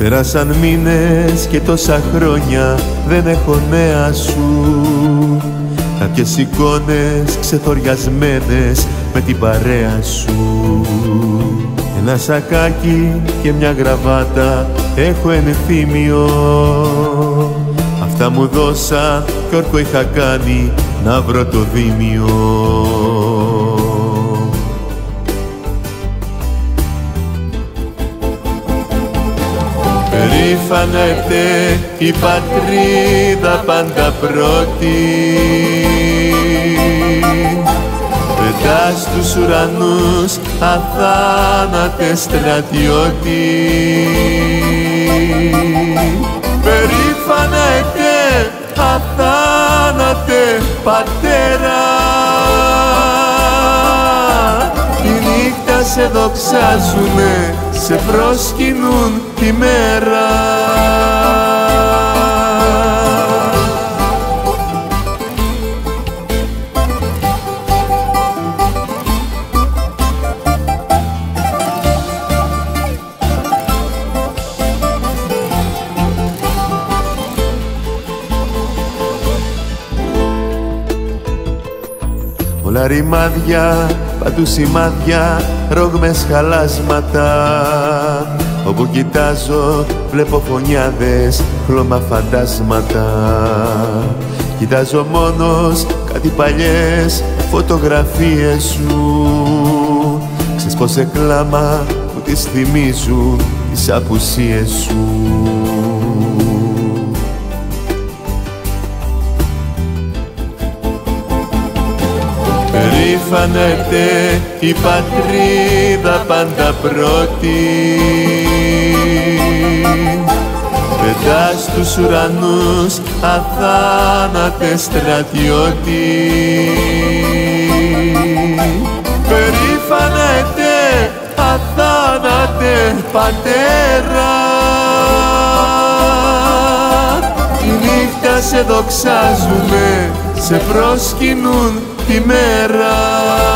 Πέρασαν μήνες και τόσα χρόνια δεν έχω νέα σου. Κάποιες εικόνες ξεθοριασμένες με την παρέα σου. Ένα σακάκι και μια γραβάτα έχω ενθύμιο. Αυτά μου δώσα κι όρκο είχα κάνει να βρω το δίμιο. Περήφανεται η πατρίδα πάντα πρώτη. Πετάς στους ουρανούς αθάνατε στρατιώτη. Περήφανεται αθάνατε πατέρα. Τη νύχτα σε δοξάζουνε, σε προσκυνούν τη μέρα. Όλα ρημάδια, παντού σημάδια, ρόγμες χαλάσματα. Όπου κοιτάζω βλέπω φωνιάδες, χλώμα φαντάσματα. Κοιτάζω μόνος κάτι παλιές φωτογραφίες σου. Ξέρεις πως σε κλάμα που τις θυμίζουν τις απουσίες σου. Περήφανεται η πατρίδα πάντα πρώτη. Πετάς στους ουρανούς αθάνατε στρατιώτη. Περήφανεται αθάνατε πατέρα. Τη νύχτα σε δοξάζουνε, σε προσκυνούν τη μέρα.